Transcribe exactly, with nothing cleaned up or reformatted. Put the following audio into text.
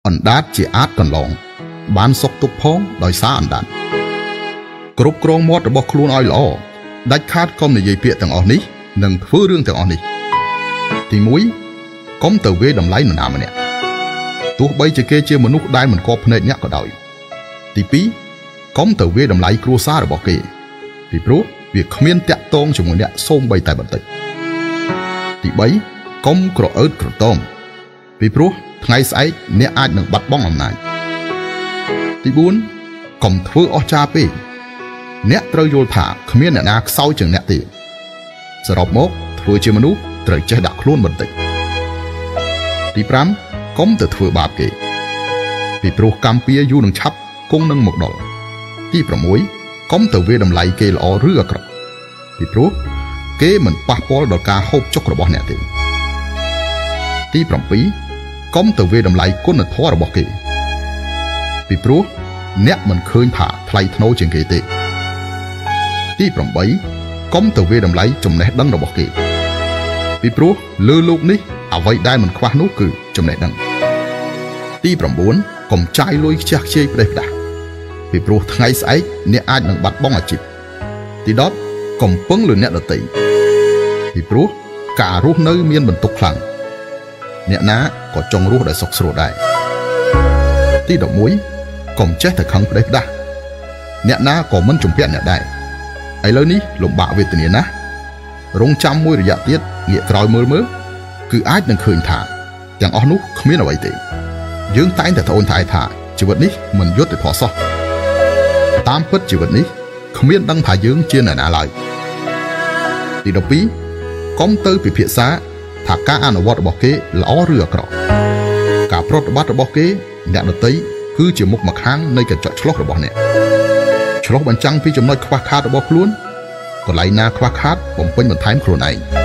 អណ្ដាតជាអាចកន្លងបានសុខទុក្ខផងដោយសារអណ្ដាតគ្រប់គ្រងមាត់របស់ខ្លួនឲ្យល្អដាច់ខាតកុំនិយាយពាក្យទាំងអស់នេះនិងធ្វើរឿងទាំងអស់នេះទីមួយ កុំទៅវាយតម្លៃនរណាម្នាក់ទោះបីជាគេជាមនុស្សដែលមិនគប់ភ្នែកអ្នកក៏ដោយទីពីរ កុំទៅវាយតម្លៃគ្រួសាររបស់គេពីព្រោះវាគ្មានតាក់ទងជាមួយអ្នកសូម្បីតែបន្តិចទីបី កុំក្រអឺតក្រទមពីព្រោះថ្ងៃស្អែកអ្នកអាចនឹងបាត់បង់អំណាចទីបួន កុំធ្វើអស្ចារ្យពេកអ្នកត្រូវយល់ថាគ្មានអ្នកណាខ្សោយជាងអ្នកទេសរុបមកធ្វើជាមនុស្សត្រូវចេះដាក់ខ្លួនបន្តិចទីប្រាំ កុំទៅធ្វើបាបគេពីព្រោះកម្មពៀយូរនឹងឆាប់គង់នឹងមកដល់ទីប្រាំមួយ កុំទៅវាយតម្លៃគេល្អឬអាក្រក់ពីព្រោះគេមិនប៉ះពាល់ដល់ការហូបចុករបស់អ្នកទេទីប្រាំពីរ កុំទៅវាយតម្លៃគុណធម៌របស់គេពីព្រោះអ្នកមិនឃើញថាថ្លៃថ្នូរជាងគេទេទីប្រាំបី កុំទៅវាយតម្លៃចំណេះដឹងរបស់គេពីព្រោះលើលោកនេះអ្វីដែលមិនខ្វះនោះគឺចំណេះដឹងទីប្រាំបួន កុំចាយលុយខ្ជះខ្ជាយផ្ដេសផ្ដាស់ពីព្រោះថ្ងៃស្អែកអ្នកអាចនឹងបាត់បង់អាជីពទីដប់ កុំពឹងលើអ្នកដទៃពីព្រោះការរស់នៅមានបន្ទុកខ្លាំងអ្នកណាក៏ចង់រស់ដោយសុខស្រួលដែរទីដប់មួយ កុំចេះតែខឹងផ្ដេសផ្ដាស់អ្នកណាក៏មិនជំពាក់អ្នកដែរឥឡូវនេះលំបាកវេទនាណាស់រងចាំមួយរយៈទៀតងាកក្រោយមើលមើលគឺអាចនឹងឃើញថាទាំងអស់នោះគ្មានអ្វីទេយើងតែងតែត្អូញត្អែថាជីវិតនេះមិនយុត្តិធម៌សោះតាមពិតជីវិតនេះគ្មានដឹងថាយើងជាអ្នកណាឡើយទីដប់ពីរ កុំទៅពិភាក្សាថាការអនុវត្តរបស់គេល្អឬអាក្រក់ការប្រតិបត្តិរបស់គេអ្នកដទៃគឺជាមុខម្ខាងនៃកញ្ចក់ឆ្លុះរបស់អ្នកឆ្លុះបញ្ចាំងពីចំណុចខ្វះខាតរបស់ខ្លួនកន្លែងណាខ្វះខាតបំពេញបន្ថែមខ្លួនឯង